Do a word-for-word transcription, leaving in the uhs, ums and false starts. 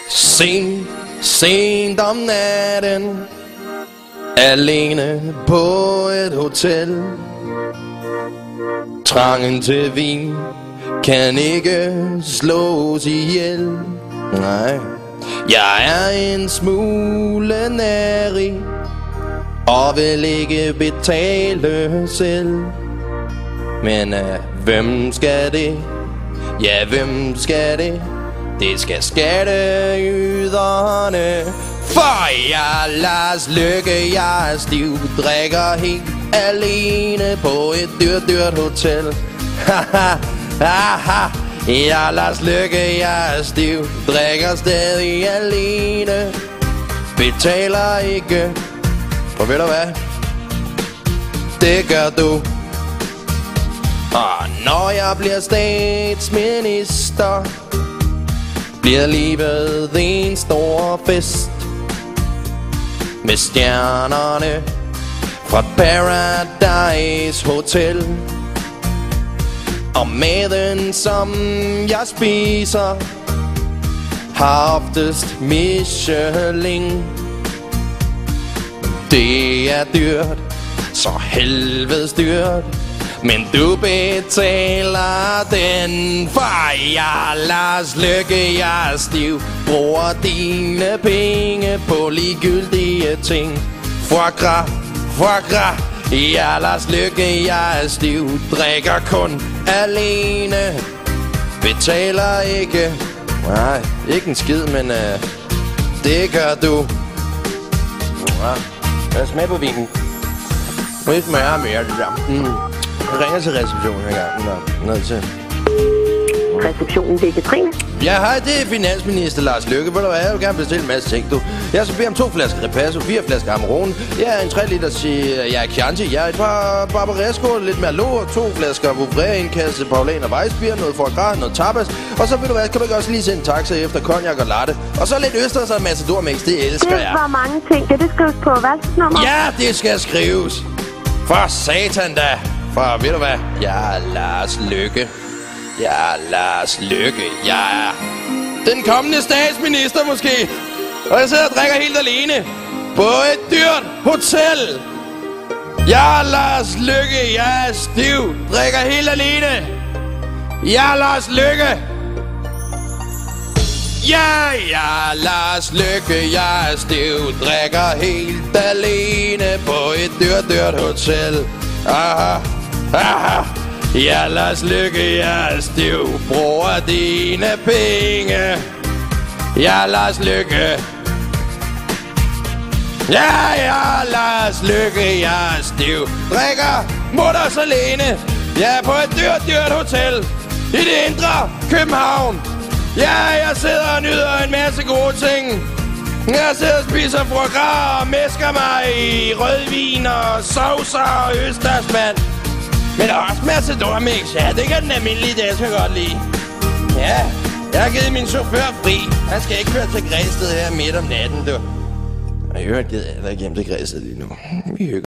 Sent, sent om natten, alene på et hotel. Trangen til vin kan ikke slås ihjel. Nej, jeg er en smule nærig og vil ikke betale selv. Men uh, hvem skal det? Ja, hvem skal det? Det skal skatteyderne. For jeg Lars Løkke, jeg er stiv, drikker helt alene på et dyrt, dyrt hotel. Haha, haha. Jeg Lars Løkke, jeg er stiv, drikker stadig alene, betaler ikke. For ved du hvad? Det gør du. Og når jeg bliver statsminister, bliver livet en stor fest med stjernerne fra Paradise Hotel. Og maden, som jeg spiser, har oftest Michelin. Det er dyrt, så helvedes dyrt, men du betaler den. For jeg Lars Løkke, jeg er stiv, bruger dine penge på ligegyldige ting. Foie gras, foie gras. Jeg Lars Løkke, jeg er stiv, drikker kun alene, betaler ikke. Nej, ikke en skid, men uh, det gør du. Ja, lad os smage på vinen. Det smager mere det der. Mm. Jeg ringer til receptionen her gang. Nå, nødt til. Receptionen, det er Katrine. Ja, hej, det er finansminister Lars Løkke. Ved du hvad, jeg vil gerne bestille en masse ting, du. Jeg skal bede om to flasker Repasso, fire flasker Amarone. Jeg er en tre liter jeg er Chianti. Jeg er et par Barbaresco, lidt Merlot, to flasker Vouvray, en kasse Paulaner Weissbier, noget foie gras, noget tapas. Og så ved du hvad, kan du ikke også lige sende en taxa efter cognac og latte. Og så lidt østers og Matador Mix, det elsker jeg. Det var mange ting. Kan det skrives på værelsesnummer? Ja, det skal skrives. For satan da. For ved du hvad, jeg er Lars Løkke. Jeg er Lars Løkke. Jeg er den kommende statsminister måske. Og jeg sidder og drikker helt alene på et dyrt hotel. Jeg er Lars Løkke. Jeg er stiv, drikker helt alene. Jeg er Lars Løkke. Ja, jeg er Lars Løkke. Jeg er stiv, drikker helt alene på et dyrt, dyrt hotel. Aha, aha. Ja, Lars Løkke, jeg er stiv, bruger dine penge. Ja, Lars Løkke. Ja, ja, Lars Løkke, jeg er stiv, drikker mutters alene. Jeg er på et dyrt, dyrt hotel i det indre København. Ja, jeg sidder og nyder en masse gode ting. Jeg sidder og spiser foie gras og mæsker mig i rødvin og saucer og østers, mand. Men der er også Matador Mix, ja, det kan den almindelige dansk godt lide. Ja, jeg har givet min chauffør fri. Han skal ikke køre til Græsted her midt om natten, du. Og i øvrigt gider jeg ikke hjem til Græsted lige nu. Vi hygger.